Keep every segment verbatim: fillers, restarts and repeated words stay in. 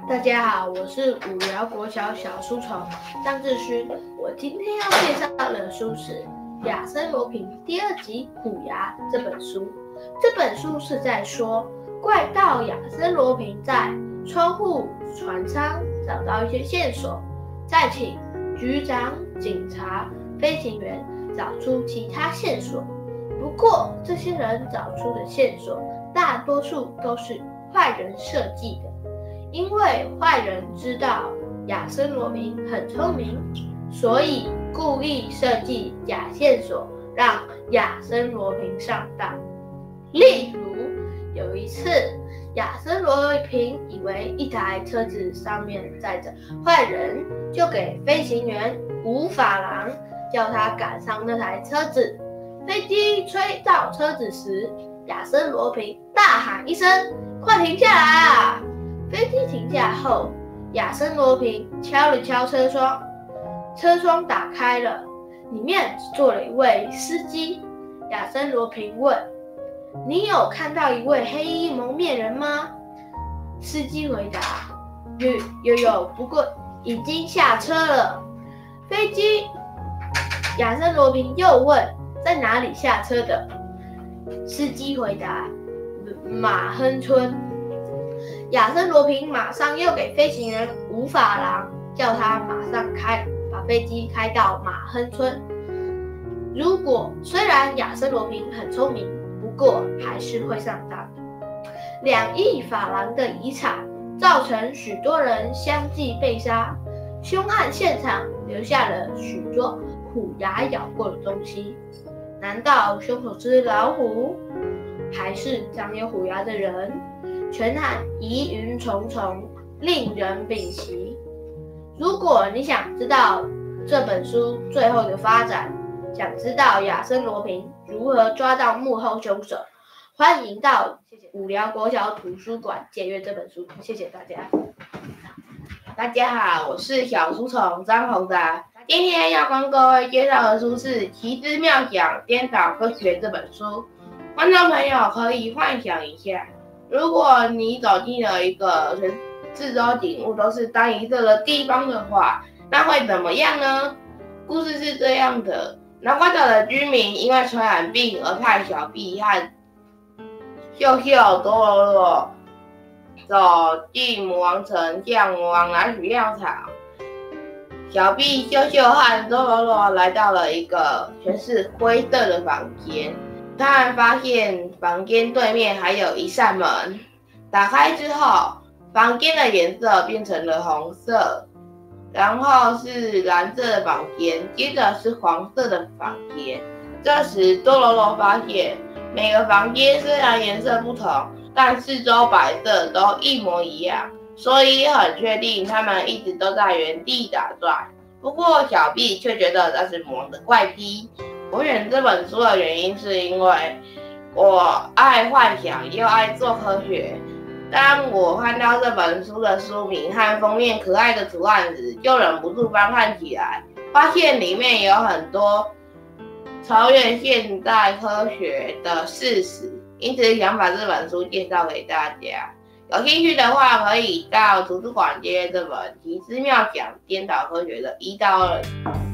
大家好，我是五寮国小小书虫张志勋。我今天要介绍的书是《亚森罗平》第二集《虎牙》这本书。这本书是在说怪盗亚森罗平在窗户、船舱找到一些线索，再请局长、警察、飞行员找出其他线索。不过，这些人找出的线索大多数都是坏人设计的。因为坏人知道亚森罗平很聪明，所以故意设计假线索，让亚森罗平上当。例如，有一次，亚森罗平以为一台车子上面载着坏人，就给飞行员吴法郎叫他赶上那台车子。飞机吹到车子时，亚森罗平大喊一声：“快停下来啊！”飞机停下后，亚森罗平敲了敲车窗，车窗打开了，里面坐了一位司机。亚森罗平问：“你有看到一位黑衣蒙面人吗？”司机回答：“有有有，不过已经下车了。”飞机，亚森罗平又问：“在哪里下车的？”司机回答：“马亨村。”亚森罗平马上又给飞行员吴法郎叫他马上开，把飞机开到马亨村。如果虽然亚森罗平很聪明，不过还是会上当。两亿法郎的遗产造成许多人相继被杀，凶案现场留下了许多虎牙咬过的东西。难道凶手是老虎，还是长有虎牙的人？全案疑云重重，令人屏息。如果你想知道这本书最后的发展，想知道亚森罗平如何抓到幕后凶手，欢迎到五寮国小图书馆借阅这本书。谢谢大家。 大家好，我是小书虫张宏达。今天要跟各位介绍的书是《奇思妙想颠倒科学》这本书。观众朋友可以幻想一下，如果你走进了一个全四周景物都是单一色的地方的话，那会怎么样呢？故事是这样的：南瓜岛的居民因为传染病而派小碧和秀秀、多罗罗走进魔王城，向魔王拿取药草。小碧、秀秀和多罗罗来到了一个全是灰色的房间。他们发现房间对面还有一扇门，打开之后，房间的颜色变成了红色，然后是蓝色的房间，接着是黄色的房间。这时多罗罗发现，每个房间虽然颜色不同，但四周摆设都一模一样，所以很确定他们一直都在原地打转。不过小碧却觉得那是魔王的怪癖。我选这本书的原因是因为我爱幻想又爱做科学。当我看到这本书的书名和封面可爱的图案时，就忍不住翻看起来，发现里面有很多超越现代科学的事实，因此想把这本书介绍给大家。有兴趣的话，可以到图书馆借阅这本《奇思妙想颠倒科学》的一到二。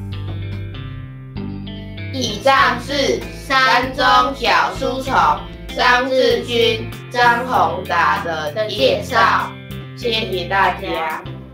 以上是山中小书虫张志勋、张宏达的介绍，谢谢大家。